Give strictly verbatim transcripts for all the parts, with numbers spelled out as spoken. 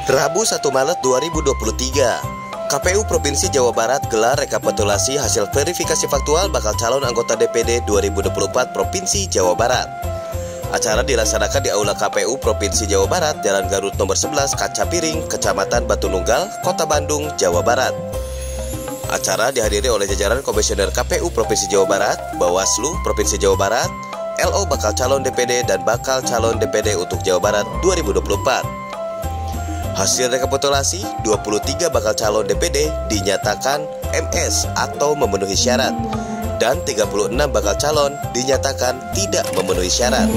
Rabu satu Maret dua ribu dua puluh tiga, K P U Provinsi Jawa Barat gelar rekapitulasi hasil verifikasi faktual bakal calon anggota D P D dua ribu dua puluh empat Provinsi Jawa Barat. Acara dilaksanakan di Aula K P U Provinsi Jawa Barat, Jalan Garut nomor sebelas, Kaca Piring, Kecamatan Batu Nunggal, Kota Bandung, Jawa Barat. Acara dihadiri oleh jajaran Komisioner K P U Provinsi Jawa Barat, Bawaslu Provinsi Jawa Barat, L O bakal calon D P D dan bakal calon D P D untuk Jawa Barat dua ribu dua puluh empat. Hasil rekapitulasi, dua puluh tiga bakal calon D P D dinyatakan M S atau memenuhi syarat, dan tiga puluh enam bakal calon dinyatakan tidak memenuhi syarat.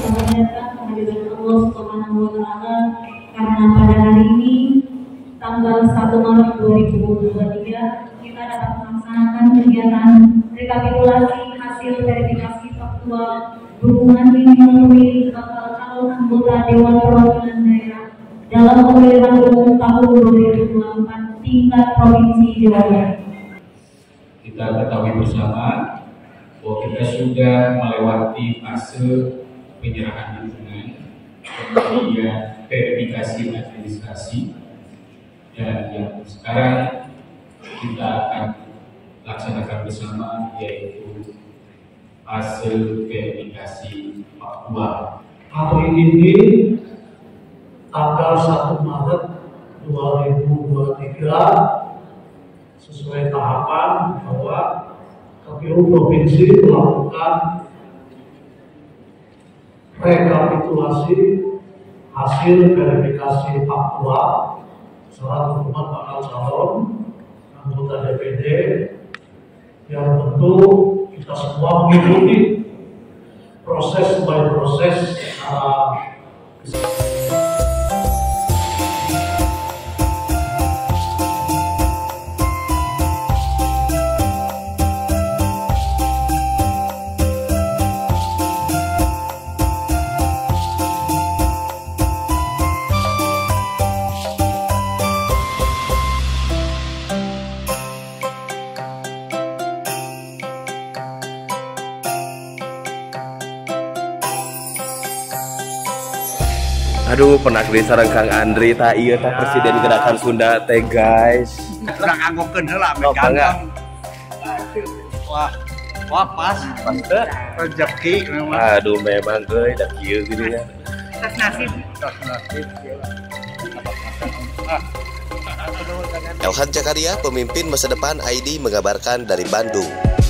Karena pada hari ini, tanggal satu Maret dua ribu dua puluh tiga, kita dapat melaksanakan kegiatan rekapitulasi hasil verifikasi faktual berhubungan dengan pemilih bakal calon anggota Dewan Perwakilan Daerah dalam pemilihan umum tahun dua ribu dua puluh empat tingkat Provinsi Jawa Barat. Kita ketahui bersama bahwa kita sudah melewati fase penyerahan dukungan, kemudian verifikasi administrasi, dan yang sekarang kita akan laksanakan bersama yaitu hasil verifikasi faktual. Hari ini tanggal satu Maret dua ribu dua puluh tiga sesuai tahapan bahwa K P U Provinsi melakukan rekapitulasi hasil verifikasi faktual syarat hukuman bakal calon anggota D P D yang tentu kita semua mengikuti proses by proses uh, Aduh, pernah kali sareng Kang Andri tak iya tak Presiden Gerakan Sunda teh guys. Kurang anggokeun heula Oh, megang. Wah, wah pas, pas teh rezeki memang. Aduh, memang euy da kieu gini ya. Tas nasib. Tas nasib. Elhan Jakaria, pemimpin masa depan I D mengabarkan dari Bandung.